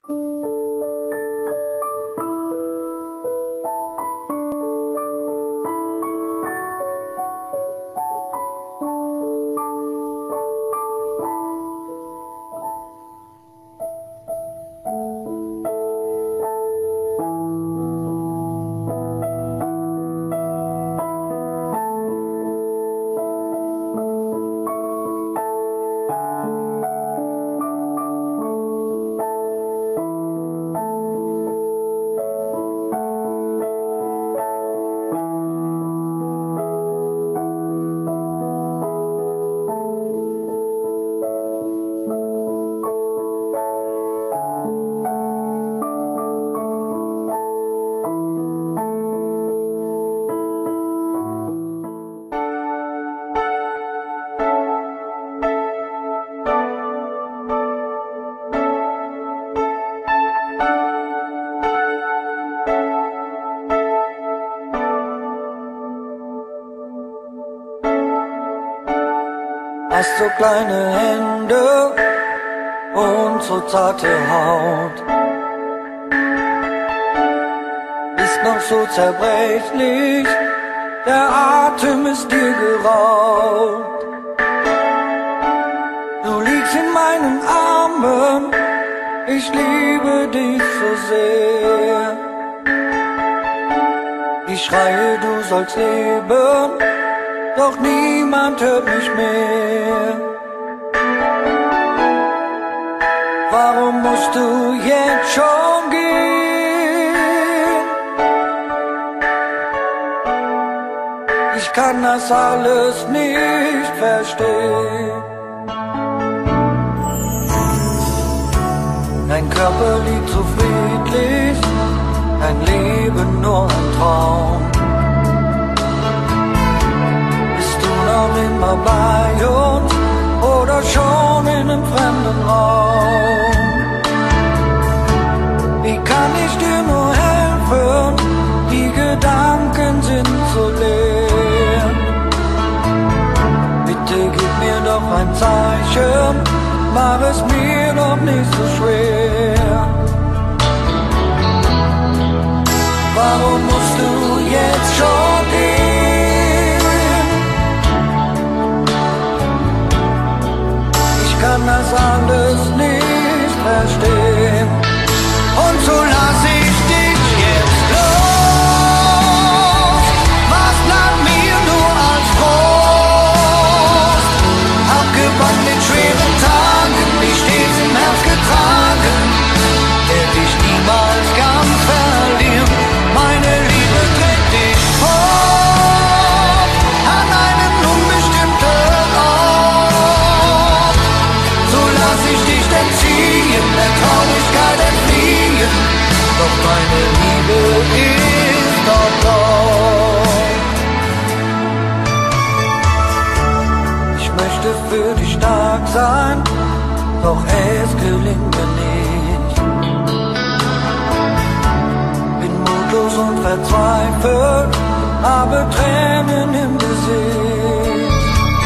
Hast so kleine Hände und so zarte Haut, bist noch so zerbrechlich, der Atem ist dir geraubt. Du liegst in meinen Armen, ich liebe dich so sehr. Ich schreie, du sollst leben, doch niemand hört mich mehr. Warum musst du jetzt schon gehen? Ich kann das alles nicht verstehen. Dein Körper liegt so friedlich, dein Leben nur ein Traum. Noch immer bei uns oder schon in einem fremden Raum? Wie kann ich dir nur helfen? Die Gedanken sind so leer. Bitte gib mir doch ein Zeichen, mach es mir doch nicht so schwer. Warum musst du jetzt schon gehen? Ich kann das alles nicht verstehen. Und so lass ich dich jetzt los. Was bleibt mir nur als Trost? Abgewandt mit schweren Tagen, dich stets im Herz getragen, werd ich niemals ganz verlieren. Meine Liebe trägt dich hoch an einen unbestimmten Ort. So lass ich dich entziehen, der Traurigkeit entfliehen, doch meine Liebe ist doch dort. Ich möchte für dich stark sein, doch es gelingt mir nicht. Bin mutlos und verzweifelt, habe Tränen im Gesicht.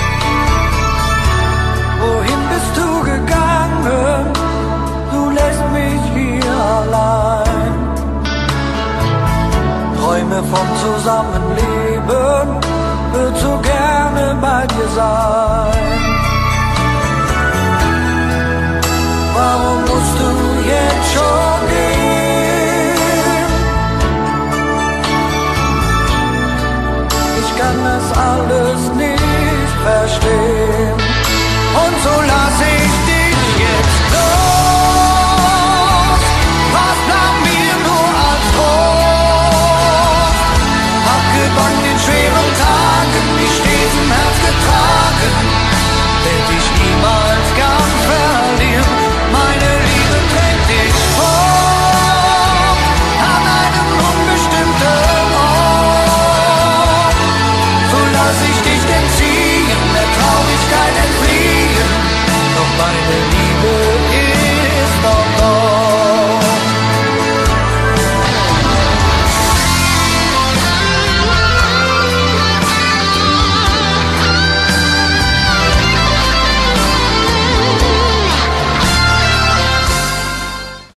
Wohin bist du gegangen? Du lässt mich hier allein. Träume vom Zusammenleben